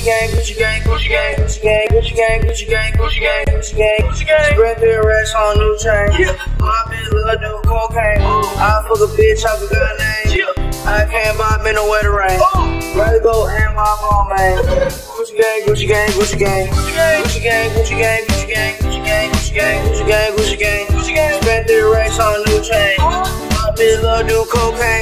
gang, Gucci gang, Gucci gang, Gucci gang, Gucci gang, Gucci gang, Gucci gang, Gucci gang, Gucci gang. Spread their racks on new chain. My bitch love do cocaine. I fuck a bitch, I forgot her name. I can't buy me no wetter rain. Rather go and my mom, man. Gucci gang, Gucci gang, Gucci gang, Gucci gang, Gucci gang, Gucci gang, Gucci gang, Gucci gang, Gucci gang, Gucci gang, Gucci gang. Spread their racks on new chain. My bitch love do cocaine.